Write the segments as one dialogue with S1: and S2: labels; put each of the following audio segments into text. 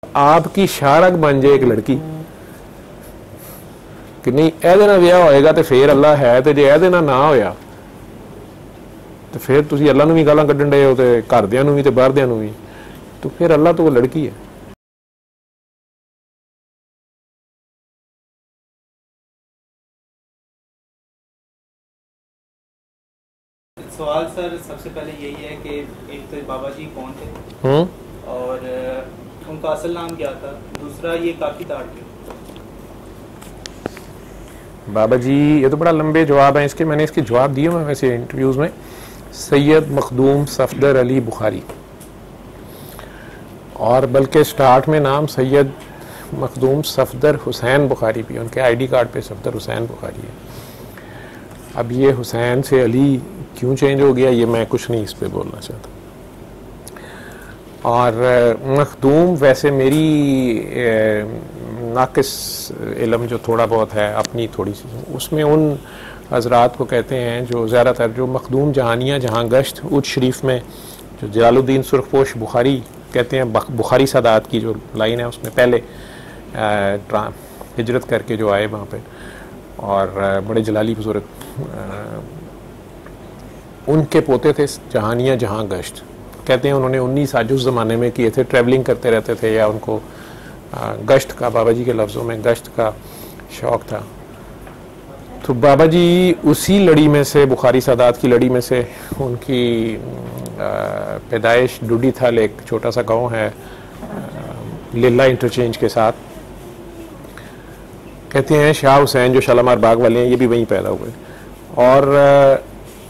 S1: आपकी शारक बन जाए एक लड़की कि नहीं ਇਹਦੇ ਨਾਲ ਵਿਆਹ ਹੋਏਗਾ ਤੇ ਫੇਰ ਅੱਲਾ ਹੈ ਤੇ ਜੇ ਇਹਦੇ ਨਾਲ ਨਾ ਹੋਇਆ ਤੇ ਫਿਰ ਤੁਸੀਂ ਅੱਲਾ ਨੂੰ ਵੀ ਗਾਲਾਂ ਕੱਢਣ ਡਏ ਹੋ ਤੇ ਘਰਦਿਆਂ ਨੂੰ ਵੀ ਤੇ ਬਾਹਰਦਿਆਂ ਨੂੰ ਵੀ तो फिर अल्लाह तो वो लड़की है।
S2: सवाल सर सबसे पहले यही है कि एक तो बाबा जी कौन थे और उनका असल नाम क्या था, दूसरा ये काफी ताड़ थे।
S1: बाबा जी ये तो बड़ा लंबे जवाब हैं इसके, मैंने इसके जवाब दिए मैं वैसे इंटरव्यूज़ में। सैयद मखदूम सफदर अली बुखारी, और बल्कि स्टार्ट में नाम सैयद मखदूम सफदर हुसैन बुखारी भी, उनके आईडी कार्ड पे सफदर हुसैन बुखारी है। अब ये हुसैन से अली क्यों चेंज हो गया ये मैं कुछ नहीं इस पे बोलना चाहता। और मखदूम वैसे मेरी नाकिस इल्म जो थोड़ा बहुत है अपनी थोड़ी सी, उसमें उन हजरात को कहते हैं जो ज़्यादातर जो मखदूम जहानिया जहाँ गश्त उज शरीफ में जो जलालुद्दीन सुरखपोश बुखारी कहते हैं, बुखारी सादात की जो लाइन है उसमें पहले हिजरत करके जो आए वहाँ पे और बड़े जलाली बुजुर्ग, उनके पोते थे जहानिया जहाँ गश्त। कहते हैं उन्होंने 19 आज उस ज़माने में किए थे, ट्रैवलिंग करते रहते थे या उनको गश्त का, बाबा जी के लफ्ज़ों में गश्त का शौक़ था। तो बाबा जी उसी लड़ी में से, बुखारी सादात की लड़ी में से, उनकी पैदाइश डूडी था, एक छोटा सा गांव है लिल्ला इंटरचेंज के साथ। कहते हैं शाह हुसैन जो शालामार बाग वाले हैं ये भी वहीं पैदा हुए। और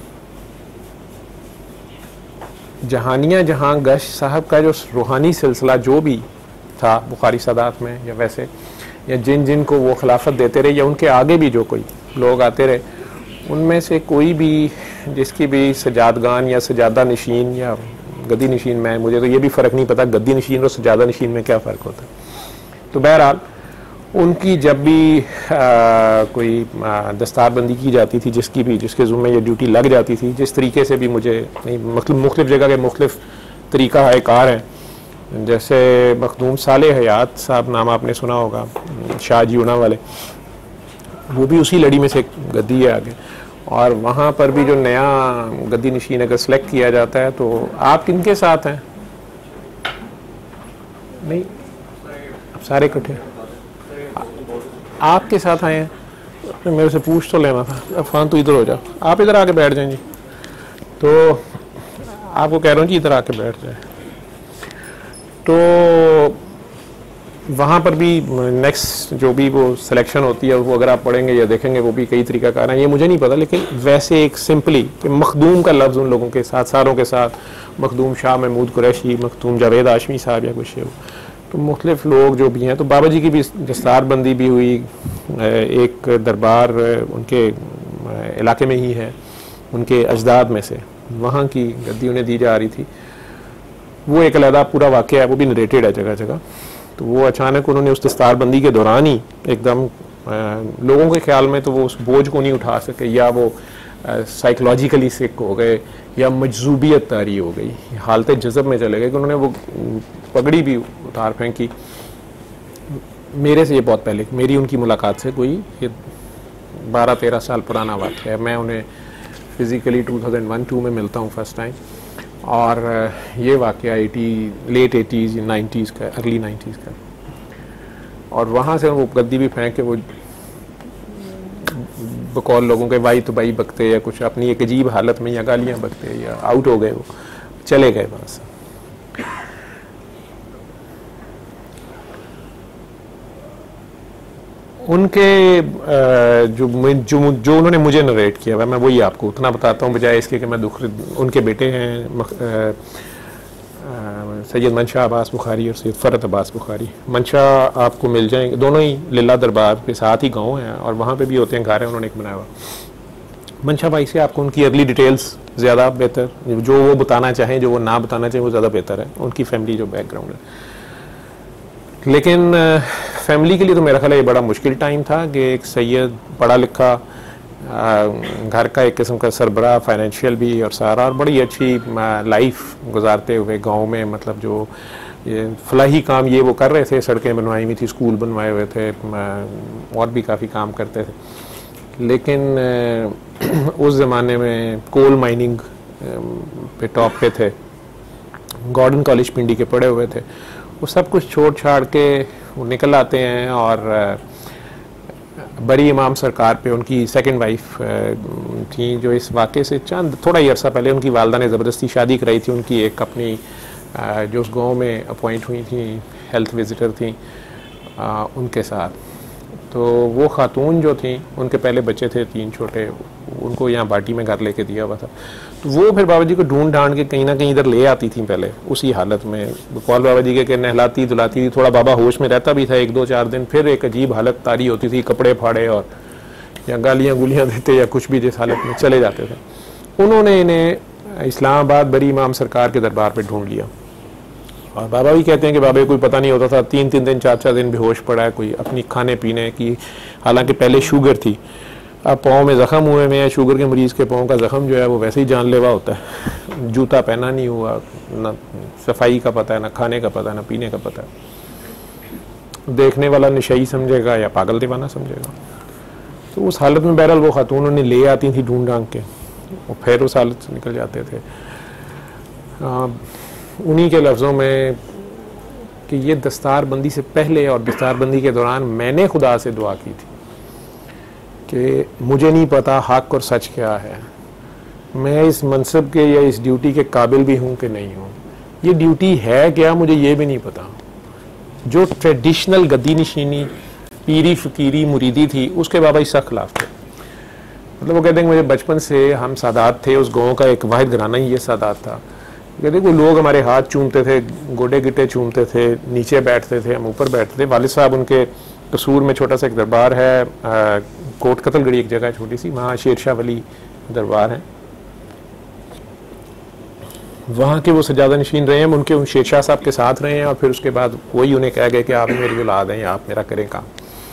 S1: जहानिया जहाँ गश्त साहब का जो रूहानी सिलसिला जो भी था बुखारी सादात में या वैसे, या जिन जिन को वो खिलाफत देते रहे या उनके आगे भी जो कोई लोग आते रहे, उनमें से कोई भी जिसकी भी सजादगान या सजादा नशीन या गद्दी नशीन में, मुझे तो ये भी फ़र्क नहीं पता गद्दी नशीन और सजादा नशीन में क्या फ़र्क होता है। तो बहरहाल उनकी जब भी कोई दस्तारबंदी की जाती थी, जिसकी भी जिसके ज़ुम्मे ये ड्यूटी लग जाती थी, जिस तरीके से भी मुझे नहीं, मुख्तलिफ जगह के मुख्तलिफ तरीक़ा है कार हैं। जैसे मखदूम साले हयात साहब नाम आपने सुना होगा, शाह जीना वाले, वो भी उसी लड़ी में से गद्दी है आगे। और वहाँ पर भी जो नया गद्दी नशीन अगर सेलेक्ट किया जाता है तो आप किनके साथ हैं? नहीं, अब सारे इकट्ठे आपके साथ आए हैं, तो मेरे से पूछ तो लेना था। अफान तो इधर हो जाओ, आप इधर आके बैठ जाएं जी। तो आपको कह रहा हूँ जी इधर आके बैठ जाए। तो वहाँ पर भी नेक्स्ट जो भी वो सिलेक्शन होती है वो अगर आप पढ़ेंगे या देखेंगे वो भी कई तरीका कार हैं, ये मुझे नहीं पता, लेकिन वैसे एक सिंपली कि मखदूम का लफ्ज़ उन लोगों के साथ, सारों के साथ, मखदूम शाह महमूद कुरैशी, मखदूम जावेद आशमी साहब या कुछ, तो मुख्तलिफ लोग जो भी हैं। तो बाबा जी की भी दस्तारबंदी भी हुई, एक दरबार उनके इलाके में ही है, उनके अजदाद में से, वहाँ की गद्दी उन्हें दी जा रही थी। वो एक अलहदा पूरा वाक़या है, वो भी नरेटेड है जगह जगह। तो वो अचानक उन्होंने उस दस्तारबंदी के दौरान ही एकदम लोगों के ख्याल में तो वो उस बोझ को नहीं उठा सके, या वो साइकोलॉजिकली सिक हो गए या मजजूबियत तारी हो गई, हालत जज़ब में चले गए कि उन्होंने वो पगड़ी भी उतार फेंकी। मेरे से ये बहुत पहले मेरी उनकी मुलाकात से कोई ये 12-13 साल पुराना वाक़या है। मैं उन्हें फ़िज़िकली 2001-2 में मिलता हूँ फर्स्ट टाइम, और ये वाक़या लेट 80s 90s का, अर्ली 90s का। और वहाँ से वो गद्दी भी फेंक के वो बकौल लोगों के भाई तो भाई बकते या कुछ अपनी एक अजीब हालत में या गालियाँ बकते या आउट हो गए, वो चले गए वहाँ से। उनके जो उन्होंने मुझे नरेट किया हुआ, मैं वही आपको उतना बताता हूँ, बजाय इसके कि मैं उनके बेटे हैं सैयद मंशा अब्बास बुखारी और सैयद फ़रत अब्बास बुखारी। मंशा आपको मिल जाएंगे, दोनों ही लिल्ला दरबार के साथ ही गाँव हैं और वहाँ पे भी होते हैं, घर है उन्होंने एक बनाया हुआ। मंशा भाई से आपको उनकी अर्ली डिटेल्स ज़्यादा बेहतर, जो वो बताना चाहें, जो वो ना बताना चाहें, वो ज़्यादा बेहतर है, उनकी फैमिली जो बैकग्राउंड है। लेकिन फैमिली के लिए तो मेरा ख्याल ये बड़ा मुश्किल टाइम था कि एक सैयद पढ़ा लिखा घर का एक किस्म का सरबराह, फाइनेंशियल भी और सारा, और बड़ी अच्छी लाइफ गुजारते हुए गांव में, मतलब जो ये फलाही काम ये वो कर रहे थे, सड़कें बनवाई हुई थी, स्कूल बनवाए हुए थे, और भी काफ़ी काम करते थे। लेकिन उस ज़माने में कोल माइनिंग पे टॉप पे थे, गॉर्डन कॉलेज पिंडी के पढ़े हुए थे। वो सब कुछ छोड़ छाड़ के वो निकल आते हैं और बड़ी इमाम सरकार पे उनकी सेकंड वाइफ थी, जो इस वाक़े से थोड़ा ही अर्सा पहले उनकी वालदा ने ज़बरदस्ती शादी कराई थी उनकी एक अपनी जो उस गांव में अपॉइंट हुई थी, हेल्थ विजिटर थी, उनके साथ। तो वो खातून जो थी, उनके पहले बच्चे थे 3 छोटे, उनको यहाँ बाटी में घर लेके दिया हुआ था। तो वो फिर बाबा जी को ढूंढ ढांड के कहीं ना कहीं इधर ले आती थी पहले उसी हालत में। बकौल बाबा जी के नहलाती धुलाती थी, थोड़ा बाबा होश में रहता भी था 1-2-4 दिन, फिर एक अजीब हालत तारी होती थी, कपड़े फाड़े और या गालियाँ गुलियाँ देते या कुछ भी, जिस हालत में चले जाते थे। उन्होंने इन्हें इस्लामाबाद बड़ी इमाम सरकार के दरबार पर ढूंढ लिया। और बाबा भी कहते हैं कि बाबा कोई पता नहीं होता था, 3-3 दिन 4-4 दिन बेहोश पड़ा है, कोई अपनी खाने पीने की, हालांकि पहले शुगर थी, अब पाँव में ज़ख़म हुए में है। शुगर के मरीज़ के पाँव का ज़ख़म जो है वो वैसे ही जानलेवा होता है। जूता पहना नहीं हुआ, ना सफाई का पता है, ना खाने का पता है, ना पीने का पता है। देखने वाला नशई समझेगा या पागल दीवाना समझेगा। तो उस हालत में बहरहाल वो खातून उन्हें ले आती थी ढूंढ ढांढ के, और फिर उस हालत से निकल जाते थे। उन्हीं के लफ्ज़ों में कि ये दस्तारबंदी से पहले और दस्तारबंदी के दौरान मैंने खुदा से दुआ की थी कि मुझे नहीं पता हक और सच क्या है, मैं इस मनसब के या इस ड्यूटी के काबिल भी हूँ कि नहीं हूँ, ये ड्यूटी है क्या मुझे ये भी नहीं पता। जो ट्रेडिशनल गद्दी नशीनी पीरी फ़कीरी मुरीदी थी उसके बाबा इसका खिलाफ थे। मतलब वो कहते हैं मुझे बचपन से हम सादात थे, उस गाँव का एक वाहिद घराना ही ये सादात था। कहते वो लोग हमारे हाथ चूमते थे, गोडे गिट्टे चूमते थे, नीचे बैठते थे, हम ऊपर बैठते थे। वालिद साहब उनके कसूर में छोटा सा एक दरबार है, कोट कतलगढ़ी एक जगह छोटी सी, वहाँ शेरशाह वली दरबार है, वहाँ के वो सजादा नशीन रहे हैं। उनके उन शेरशाह साहब के साथ रहे हैं और फिर उसके बाद वही उन्हें कह गए कि आप मेरी औलाद हैं, आप मेरा करें काम,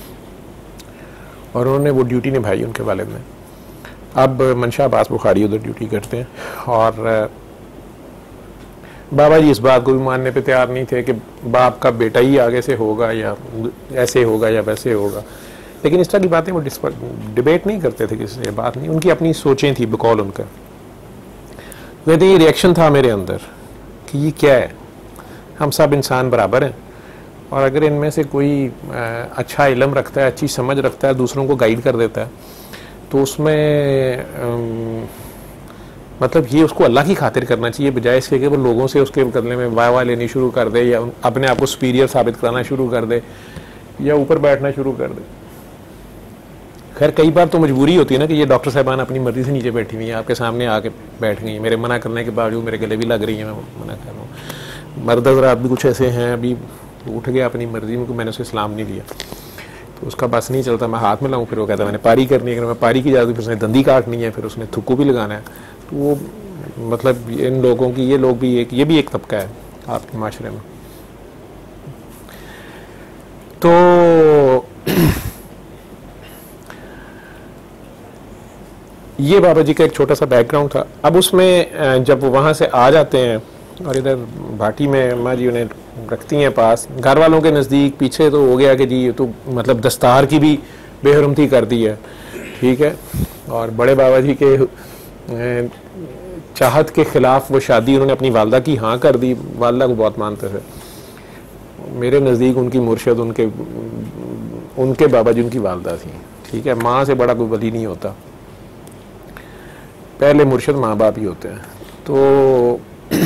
S1: और उन्होंने वो ड्यूटी निभाई उनके वालिद ने। अब मंशा अब्बास बुखारी उधर ड्यूटी करते हैं और बाबा जी इस बात को भी मानने पे तैयार नहीं थे कि बाप का बेटा ही आगे से होगा या ऐसे होगा या वैसे होगा। लेकिन इस तरह की बातें वो डिबेट नहीं करते थे, किसी से बात नहीं, उनकी अपनी सोचें थी बकौल उनका। कहते ये रिएक्शन था मेरे अंदर कि ये क्या है, हम सब इंसान बराबर हैं, और अगर इनमें से कोई अच्छा इल्म रखता है, अच्छी समझ रखता है, दूसरों को गाइड कर देता है, तो उसमें मतलब ये उसको अल्लाह की खातिर करना चाहिए, बजाय इसके कि वो लोगों से उसके बदले में वाह वाह लेनी शुरू कर दे या अपने आप को सुपीरियर साबित कराना शुरू कर दे या ऊपर बैठना शुरू कर दे। खैर कई बार तो मजबूरी होती है ना कि ये डॉक्टर साहबान अपनी मर्जी से नीचे बैठी हुई हैं, आपके सामने आके बैठ गई हैं, मेरे मना करने के बावजूद मेरे गले भी लग रही है, मैं मना कर रहा हूँ। मर्द हज़रात भी कुछ ऐसे हैं, अभी उठ गया अपनी मर्जी में, मैंने उसे इस्लाम नहीं दिया तो उसका बस नहीं चलता, मैं हाथ में लाऊं, फिर वो कहता है मैंने पारी करनी है, अगर मैं पारी की जाती फिर उसने दंदी काटनी है, फिर उसने थुक्कू भी लगाना है। तो वो मतलब इन लोगों की, ये लोग भी ये भी एक तबका है आपके माशरे में। तो ये बाबा जी का एक छोटा सा बैकग्राउंड था। अब उसमें जब वो वहाँ से आ जाते हैं और इधर भाटी में अम्मा जी उन्हें रखती हैं पास, घर वालों के नज़दीक, पीछे तो हो गया कि जी तो मतलब दस्तार की भी बेहरमती कर दी है, ठीक है, और बड़े बाबा जी के चाहत के ख़िलाफ़ वो शादी उन्होंने अपनी वालदा की हाँ कर दी। वालदा को बहुत मानते थे, मेरे नज़दीक उनकी मुर्शद उनके बाबा जी उनकी वालदा थी, ठीक है, माँ से बड़ा कोई वली नहीं होता, पहले मुर्शद माँ बाप ही होते हैं। तो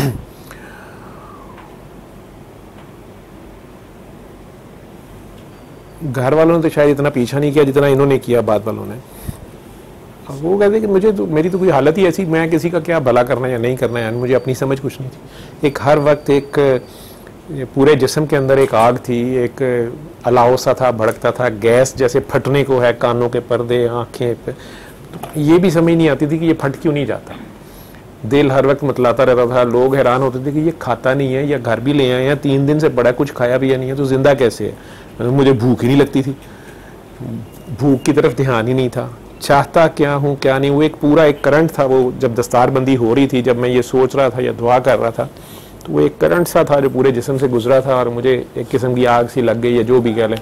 S1: घर वालों ने तो शायद इतना पीछा नहीं किया जितना इन्होंने किया बाद वालों ने। वो कहते कि मुझे तो मेरी तो कोई हालत ही ऐसी, मैं किसी का क्या भला करना या नहीं करना है, मुझे अपनी समझ कुछ नहीं थी। एक हर वक्त एक पूरे जिस्म के अंदर एक आग थी, एक अलाव सा था, भड़कता था, गैस जैसे फटने को है, कानों के पर्दे, आँखें पे, तो ये भी समझ नहीं आती थी कि ये फट क्यों नहीं जाता। दिल हर वक्त मतलाता रहता था, लोग हैरान होते थे कि ये खाता नहीं है, या घर भी ले आए हैं 3 दिन से बड़ा कुछ खाया पिया नहीं है तो जिंदा कैसे है। मुझे भूख ही नहीं लगती थी, भूख की तरफ ध्यान ही नहीं था, चाहता क्या हूँ क्या नहीं, वो एक पूरा एक करंट था। वो जब दस्तारबंदी हो रही थी, जब मैं ये सोच रहा था या दुआ कर रहा था, तो वो एक करंट सा था जो पूरे जिस्म से गुजरा था और मुझे एक किस्म की आग सी लग गई या जो भी कह लें।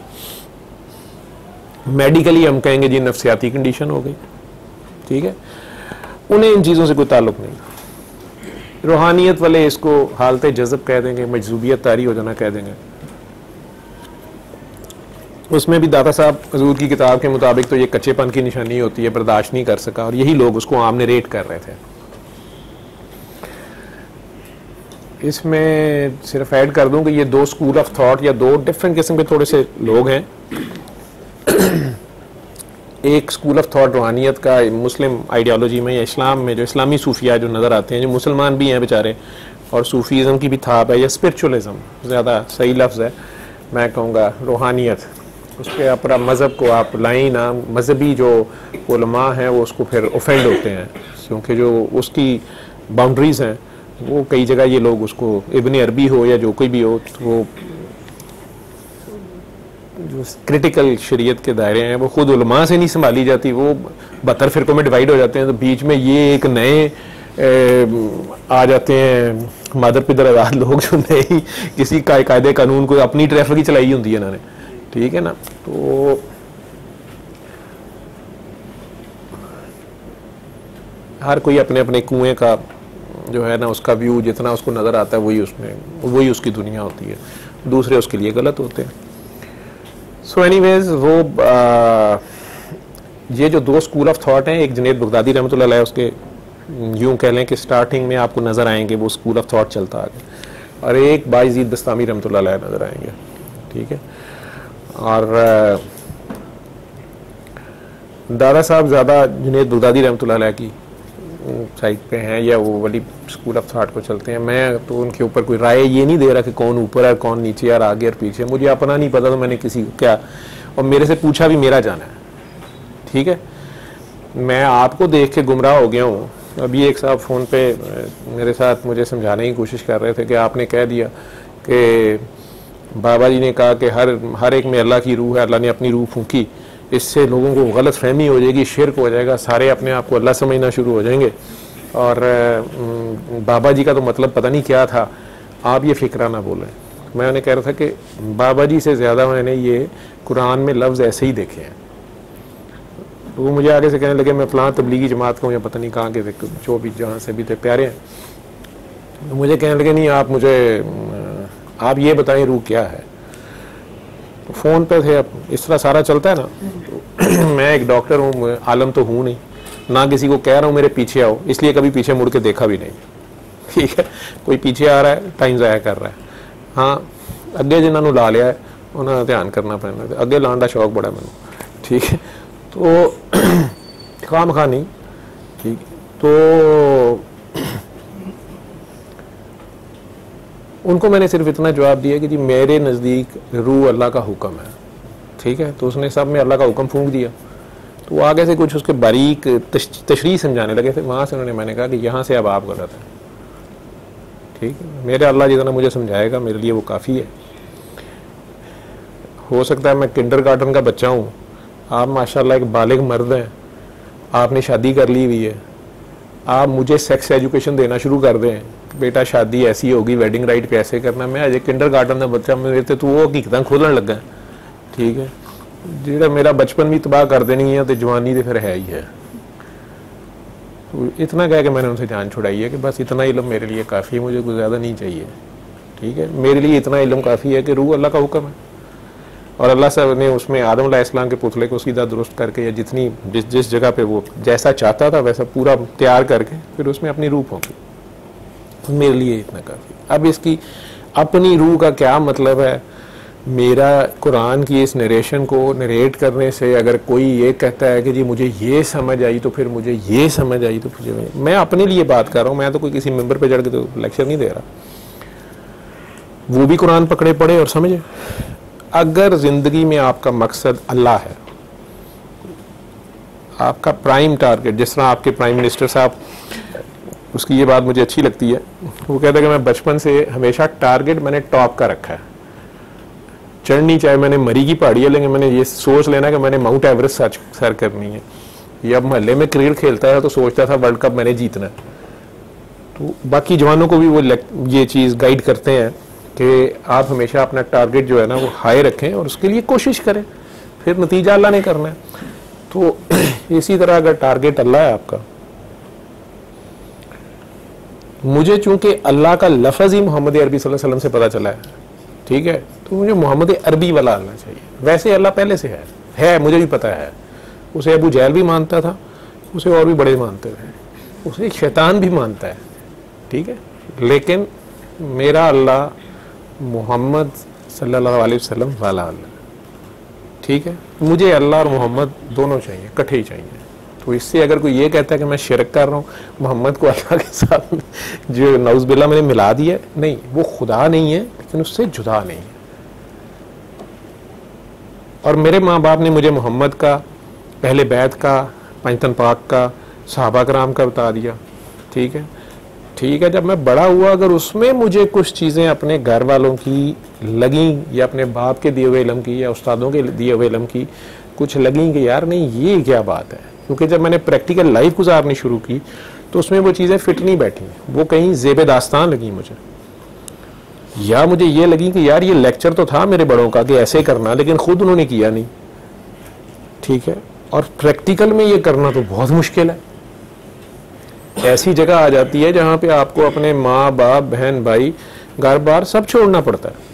S1: मेडिकली हम कहेंगे जी नफ्सियाती कंडीशन हो गई, ठीक है। उन्हें इन चीज़ों से कोई ताल्लुक नहीं। रूहानियत वाले इसको हालत जज़ब कह देंगे, मजजूबियत तारी हो जाना कह देंगे। उसमें भी दाता साहब हजूर की किताब के मुताबिक तो ये कच्चेपन की निशानी होती है, बर्दाश्त नहीं कर सका, और यही लोग उसको आमने रेट कर रहे थे। इसमें सिर्फ ऐड कर दूं कि ये दो स्कूल ऑफ थॉट या दो डिफरेंट किस्म के थोड़े से लोग हैं। एक स्कूल ऑफ थॉट रूहानियत का मुस्लिम आइडियोलॉजी में या इस्लाम में जो इस्लामी सूफिया जो नज़र आते हैं, जो मुसलमान भी हैं बेचारे, और सूफीज़म की भी थाप है या स्पिरिचुअलिज्म ज़्यादा सही लफ्ज़ है, मैं कहूँगा रूहानियत, उस पर अपना मज़हब को आप लाइन मजहबी जो उलमा हैं वो उसको फिर ऑफेंड होते हैं, क्योंकि जो उसकी बाउंड्रीज़ हैं वो कई जगह ये लोग उसको इब्न अरबी हो या जो कोई भी हो, तो वो जो क्रिटिकल शरीयत के दायरे हैं वो खुद उलमा से नहीं संभाली जाती, वो 72 फिरकों में डिवाइड हो जाते हैं। तो बीच में ये एक नए आ जाते हैं मादर पिदर आजाद लोग जो नई किसी कायदे कानून को अपनी ट्रैफिक ही चलाई होती है इन्होंने, ठीक है ना। तो हर कोई अपने अपने कुएं का जो है ना उसका व्यू जितना उसको नज़र आता है वही उसकी दुनिया होती है, दूसरे उसके लिए गलत होते हैं। सो एनीवेज वो ये जो दो स्कूल ऑफ थॉट हैं, एक जुनैद बगदादी रहमतुल्लाह अलैह, उसके यूं कह लें कि स्टार्टिंग में आपको नज़र आएंगे वो स्कूल ऑफ थॉट चलता आगे, और एक बायज़ीद बस्तामी रहमतुल्लाह अलैह नज़र आएंगे, ठीक है। और दादा साहब ज़्यादा जुनैद बगदादी रहमतुल्लाह अलैह की साइड पे हैं या वो वाली स्कूल ऑफ थॉट को चलते हैं। मैं तो उनके ऊपर कोई राय ये नहीं दे रहा कि कौन ऊपर है कौन नीचे और आगे और पीछे, मुझे अपना नहीं पता तो मैंने किसी को क्या, और मेरे से पूछा भी मेरा जाना है, ठीक है। मैं आपको देख के गुमराह हो गया हूँ। अभी एक साहब फ़ोन पे मेरे साथ मुझे समझाने की कोशिश कर रहे थे कि आपने कह दिया कि बाबा जी ने कहा कि हर एक में अल्लाह की रूह है, अल्लाह ने अपनी रूह फूंकी, इससे लोगों को गलत फहमी हो जाएगी, शिरक हो जाएगा, सारे अपने आप को अल्लाह समझना शुरू हो जाएंगे, और बाबा जी का तो मतलब पता नहीं क्या था, आप ये फ़िक्रा ना बोलें। मैं उन्हें कह रहा था कि बाबा जी से ज़्यादा मैंने ये कुरान में लफ्ज़ ऐसे ही देखे हैं। तो वो मुझे आगे से कहने लगे मैं फ़लाँ तबलीगी जमात का हूँ या पता नहीं कहाँ के थे, जो भी जहाँ से भी थे प्यारे हैं। तो मुझे कहने लगे नहीं आप ये बताएं रूह क्या है। तो फ़ोन पे थे, अब इस तरह सारा चलता है ना। तो मैं एक डॉक्टर हूँ, आलम तो हूँ नहीं, ना किसी को कह रहा हूँ मेरे पीछे आओ, इसलिए कभी पीछे मुड़ के देखा भी नहीं, ठीक है। कोई पीछे आ रहा है टाइम ज़ाया कर रहा है, हाँ अगे जिन्होंने ला लिया है उन्होंने ध्यान करना पैना, अगे लाने का शौक बड़ा मैनू, ठीक है। तो खाम खा नहीं, ठीक। तो उनको मैंने सिर्फ इतना जवाब दिया कि जी मेरे नज़दीक रूह अल्लाह का हुक्म है, ठीक है। तो उसने सब में अल्लाह का हुक्म फूंक दिया। तो वो आगे से कुछ उसके बारीक तशरीह समझाने लगे थे, वहाँ से मैंने कहा कि यहाँ से अब आप गलत हैं, ठीक है। मेरे अल्लाह जितना मुझे समझाएगा मेरे लिए वो काफ़ी है। हो सकता है मैं किंडरगार्टन का बच्चा हूँ, आप माशाल्लाह एक बालिग मर्द हैं, आपने शादी कर ली हुई है, आप मुझे सेक्स एजुकेशन देना शुरू कर दें, बेटा शादी ऐसी होगी, वेडिंग राइट कैसे करना, मैं अजय किंडरगार्टन का बच्चा मेरे तो वो हकीकत खोलन लगा, ठीक है। जो मेरा बचपन भी तबाह कर देनी है तो जवानी तो फिर है ही है। तो इतना कह के मैंने उनसे जान छुड़ाई है कि बस इतना इल्म मेरे लिए काफ़ी है, मुझे कुछ ज़्यादा नहीं चाहिए, ठीक है। मेरे लिए इतना इल्म काफ़ी है कि रूह अल्लाह का हुक्म है, और अल्लाह साहब ने उसमें आदम अलैहिस्सलाम के पुतले को सीधा दुरुस्त करके या जिस जगह पे वो जैसा चाहता था वैसा पूरा तैयार करके फिर उसमें अपनी रूह फूंकी। मेरे लिए इतना काफ़ी। अब इसकी अपनी रूह का क्या मतलब है, मेरा कुरान की इस नरेशन को नरेट करने से अगर कोई ये कहता है कि जी मुझे ये समझ आई तो फिर मुझे ये समझ आई तो फिर मैं अपने लिए बात कर रहा हूँ, मैं तो कोई किसी मेंबर पे चढ़ के तो लेक्चर नहीं दे रहा। वो भी कुरान पकड़े पड़े और समझे। अगर ज़िंदगी में आपका मकसद अल्लाह है, आपका प्राइम टारगेट, जिस तरह आपके प्राइम मिनिस्टर साहब, उसकी ये बात मुझे अच्छी लगती है, वो कहते हैं कि मैं बचपन से हमेशा टारगेट मैंने टॉप का रखा है, चढ़नी चाहे मैंने मरी की पहाड़ी है, लेकिन मैंने ये सोच लेना कि मैंने माउंट एवरेस्ट सर करनी है। ये अब महल्ले में क्रिकेट खेलता है तो सोचता था वर्ल्ड कप मैंने जीतना है, तो बाकी जवानों को भी वो ये चीज़ गाइड करते हैं कि आप हमेशा अपना टारगेट जो है ना वो हाई रखें और उसके लिए कोशिश करें, फिर नतीजा अल्लाह ने करना है। तो इसी तरह अगर टारगेट अल्लाह है आपका, मुझे चूंकि अल्लाह का लफ्ज़ ही मोहम्मद अरबी सल्लल्लाहु अलैहि वसल्लम से पता चला है, ठीक है, तो मुझे मोहम्मद अरबी वाला आना चाहिए। वैसे अल्लाह पहले से है, मुझे भी पता है, उसे अबू जहल भी मानता था, उसे और भी बड़े मानते थे, उसे शैतान भी मानता है, ठीक है, लेकिन मेरा अल्लाह मोहम्मद सल्लल्लाहु अलैहि वसल्लम वाला अल्लाह, ठीक है। मुझे अल्लाह और मोहम्मद दोनों चाहिए, इकट्ठे ही चाहिए। तो इससे अगर कोई ये कहता है कि मैं शिरक कर रहा हूँ, मोहम्मद को अल्लाह के साथ जो नौज़ुबिल्लाह मैंने मिला दिया, नहीं, वो खुदा नहीं है लेकिन उससे जुदा नहीं है। और मेरे माँ बाप ने मुझे मोहम्मद का, पहले बैत का, पंजतन पाक का, सहाबा कराम का बता दिया, ठीक है, ठीक है। जब मैं बड़ा हुआ, अगर उसमें मुझे कुछ चीज़ें अपने घर वालों की लगी या अपने बाप के दिए हुए इल्म की या उस्तादों के दिए हुए इल्म की कुछ लगी कि यार नहीं ये क्या बात है, क्योंकि जब मैंने प्रैक्टिकल लाइफ गुजारनी शुरू की तो उसमें वो चीज़ें फिट नहीं बैठी, वो कहीं ज़ेब दास्तान लगी मुझे, या मुझे ये लगी कि यार ये लेक्चर तो था मेरे बड़ों का कि ऐसे करना, लेकिन खुद उन्होंने किया नहीं, ठीक है। और प्रैक्टिकल में ये करना तो बहुत मुश्किल है। ऐसी जगह आ जाती है जहां पे आपको अपने माँ बाप, बहन भाई, घर बार सब छोड़ना पड़ता है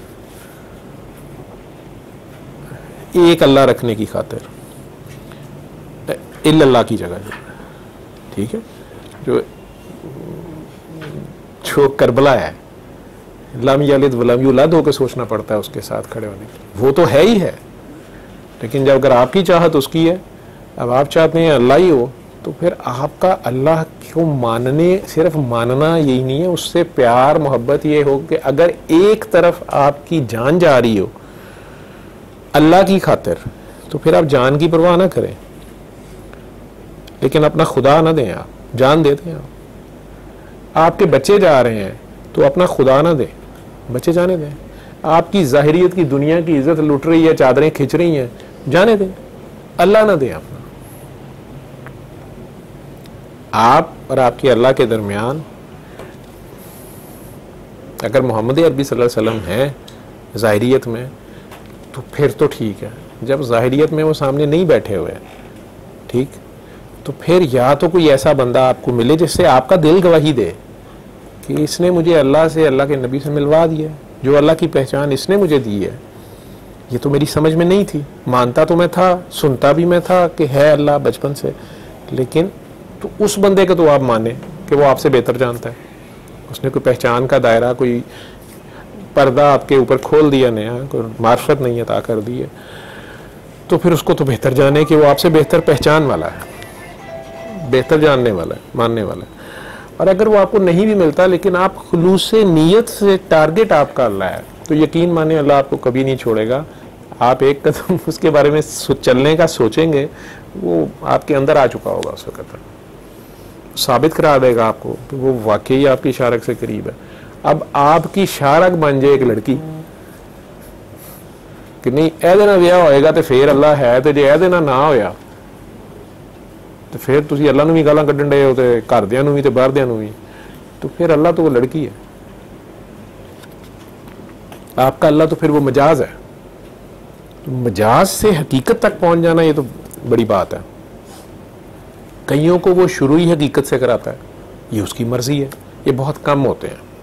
S1: एक अल्लाह रखने की खातिर, इल्लल्लाह की जगह, ठीक है। जो करबला है, लम यलिद वलम यूलद होकर सोचना पड़ता है उसके साथ खड़े होने के, वो तो है ही है, लेकिन जब अगर आपकी चाहत उसकी है, अब आप चाहते हैं अल्लाह ही हो, तो फिर आपका अल्लाह को मानने, सिर्फ मानना यही नहीं है, उससे प्यार मोहब्बत ये हो कि अगर एक तरफ आपकी जान जा रही हो अल्लाह की खातिर, तो फिर आप जान की परवाह ना करें, लेकिन अपना खुदा ना दें, आप जान देते हैं। आपके बच्चे जा रहे हैं तो अपना खुदा ना दें, बच्चे जाने दें। आपकी ज़ाहिरियत की दुनिया की इज्जत लुट रही है, चादरें खिंच रही हैं, जाने दें, अल्लाह ना दें अपना। आप और आपके अल्लाह के दरमियान अगर मोहम्मद अरबी सल्लल्लाहु अलैहि वसल्लम है ज़ाहिरियत में, तो फिर तो ठीक है। जब ज़ाहिरियत में वो सामने नहीं बैठे हुए, ठीक, तो फिर या तो कोई ऐसा बंदा आपको मिले जिससे आपका दिल गवाही दे कि इसने मुझे अल्लाह से, अल्लाह के नबी से मिलवा दिया, जो अल्लाह की पहचान इसने मुझे दी है, ये तो मेरी समझ में नहीं थी। मानता तो मैं था, सुनता भी मैं था कि है अल्लाह बचपन से, लेकिन तो उस बंदे को तो आप माने कि वो आपसे बेहतर जानता है, उसने कोई पहचान का दायरा, कोई पर्दा आपके ऊपर खोल दिया नया, कोई मार्फत नहीं अता कर दी है, तो फिर उसको तो बेहतर जाने कि वो आपसे बेहतर पहचान वाला है, बेहतर जानने वाला है, मानने वाला है। और अगर वो आपको नहीं भी मिलता, लेकिन आप खुलूस से, नीयत से, टारगेट आपका अल्लाह है, तो यकीन माने अल्लाह आपको कभी नहीं छोड़ेगा। आप एक कदम उसके बारे में चलने का सोचेंगे, वो आपके अंदर आ चुका होगा, उस वक्त साबित करा देगा आपको कि वो वाकई आपकी शारक से करीब है। अब आपकी शारक बन जाए एक लड़की कि नहीं ਇਹਦੇ ਨਾਲ ਵਿਆਹ ਹੋਏਗਾ ਤੇ ਫਿਰ ਅੱਲਾ ਹੈ, ਤੇ ਜੇ ਇਹਦੇ ਨਾਲ ਨਾ ਹੋਇਆ तो फिर तुसी अल्लाह नूं भी गालां कड्ढण डे हो, ते घरदियां नूं भी ते बाहरदियां नूं भी, तो फिर अल्लाह तो वो लड़की है, आपका अल्लाह तो फिर वो मजाज है। तो मजाज से हकीकत तक पहुंच जाना, ये तो बड़ी बात है। कईयों को वो शुरू ही हकीकत से कराता है, ये उसकी मर्जी है, ये बहुत कम होते हैं।